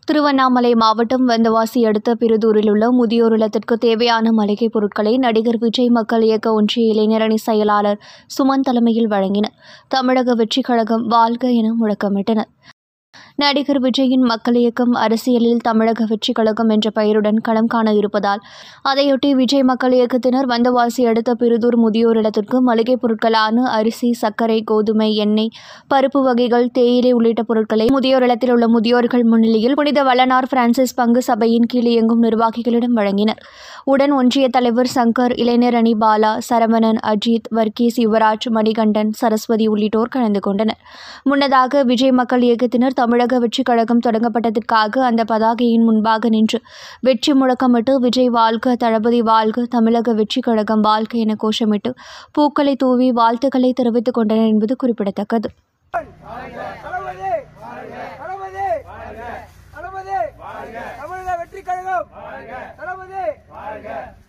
திருவண்ணாமலை மாவட்டம் வந்தவாசி அடுத்த பிருதூரில் உள்ள முதியோர் இல்லத்திற்கு தேவையான மளிகை பொருட்களை நடிகர் விஜய் மக்கள் இயக்க ஒன்றிய இளைஞரணி செயலாளர் சுமன் தலைமையில் வழங்கினர். தமிழக வெற்றிக் கழகம் வாழ்க என முழக்கமிட்டனர். நடிகர் விஜயின் மக்கள் இயக்கம் அரசியலில் தமிழக வெற்றிக் கழகம் என்ற பெயருடன் களம் காண இருப்பதால் அதையொட்டி விஜய் மக்கள் இயக்கத்தினர் வந்தவாசி அடுத்த பிருதூர் முதியோர் இல்லத்திற்கு மளிகைப் பொருட்களான அரிசி, சர்க்கரை, கோதுமை, எண்ணெய், பருப்பு வகைகள், தேயிலை உள்ளிட்ட பொருட்களை முதியோர் இல்லத்தில் உள்ள முதியோர்கள் முன்னிலையில் புனித வளனார் பிரான்சிஸ் பங்கு சபையின் கீழ் இயங்கும் நிர்வாகிகளிடம் வழங்கினர். உடன் ஒன்றிய தலைவர் சங்கர், இளைஞரணி பாலா, சரவணன், அஜித், வர்கீஸ், யுவராஜ், மணிகண்டன், சரஸ்வதி உள்ளிட்டோர் கலந்து கொண்டனர். முன்னதாக விஜய் மக்கள் இயக்கத்தினர் தமிழக வெற்றிக் கழகம் தொடங்கப்பட்டதற்காக அந்த பதாகையின் முன்பாக நின்று வெற்றி முழக்கமிட்டு விஜய் வாழ்க, தளபதி வாழ்க, தமிழக வெற்றிக் கழகம் வாழ்க என கோஷமிட்டு பூக்களை தூவி வாழ்த்துக்களை தெரிவித்துக் கொண்டனர் என்பது குறிப்பிடத்தக்கது. தமிழக வெற்றிக் கழகம்